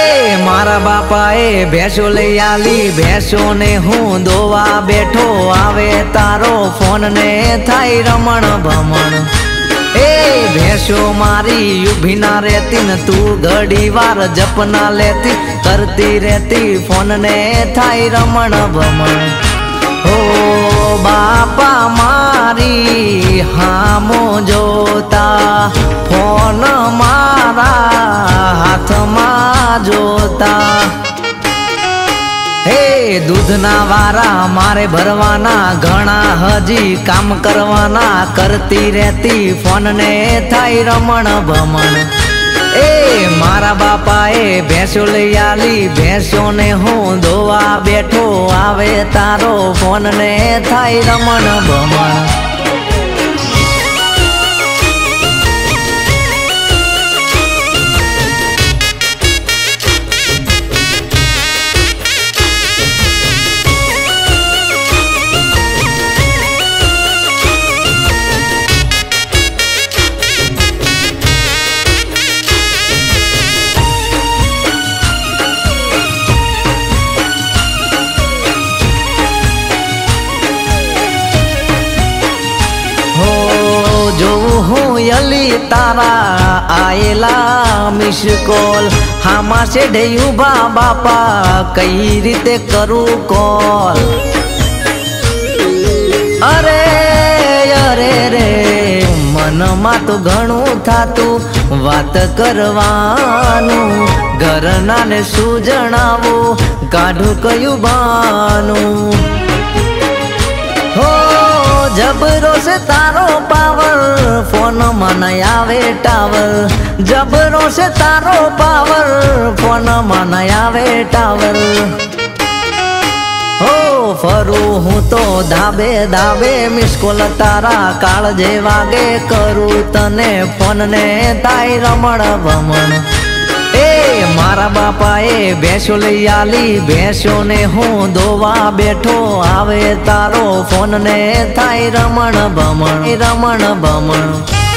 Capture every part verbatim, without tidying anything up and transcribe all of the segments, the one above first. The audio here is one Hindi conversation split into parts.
ए मारा बापा ए भैंसो लई आली, भैंसो ने हूँ दोवा बैठो, आवे तारो फोन ने थाई रमण भमण। ए भैंसो मारी यूभी ना रहती न तू घड़ी वार जपना लेती, करती रहती फोन ने थाई रमण भमण। हो बापा मारी हामो जोता, फोन मारा हाथ में जोता। हे दूधना वारा मारे भरवाना, घणा हजी काम करवाना, करती रहती फोन ने थाई रमण भमण। ए मारा बापा ए भैंसो लई आली, भैंसो ने हूँ दोवा बैठो, आवे तारो फोन ने थाई रमण भमण। जो हूँ यली तारा आएला मिस कॉल, हामा से ढेयू बा बापा कई रीते करू कॉल। अरे अरे रे मन में तो घणू थातू बात करवानू, घरना ने सूजणावो काढू कयू बानू। हो जबरो से तारो पावर फोन मन आवे टावर, जबरो से तारो पावर फोन मन आवे टावर। हो फरू हूँ तो धाबे धाबे मिसकोल तारा काळजे वागे, करू तने फोन ने थाई रमण भमण। ए मारा बापा ए भैंसो लई आली, भैंसो ने हूँ दोवा बैठो, आवे तारो फोन ने थाई रमण भमण रमण भमण।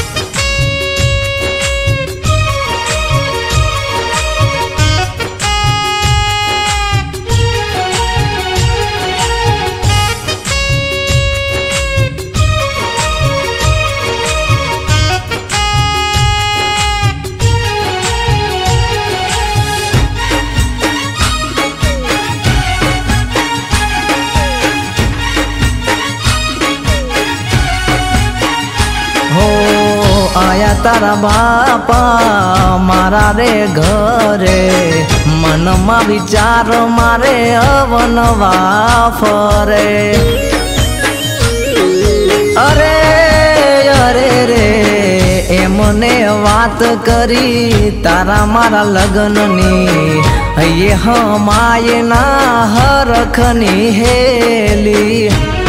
आया तारा बापा मारा रे घरे, मन में विचार मारे अवनवा फरे। अरे अरे रे एमने बात करी तारा मारा लगननी, ये हमाये ना हरखनी हेली।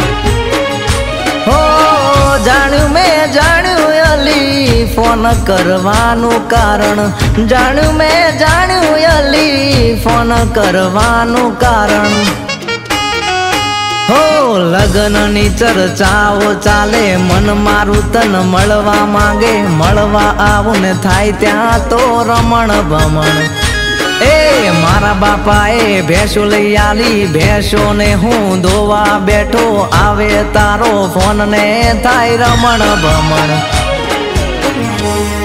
हो जाणू में जाणू अली फोन करवानु कारण, जाणू में जाणू अली फोन करवानु कारण। हो लगननी चर्चाओ चाले, मन मारू तन मळवा मांगे, मळवा आवू ने थाय त्या तो रमण भमण। ए मारा बापा ए भैंसो लई आली, भैंसो ने हूँ दोवा बैठो, आवे तारो फोन ने थाई रमण भमण।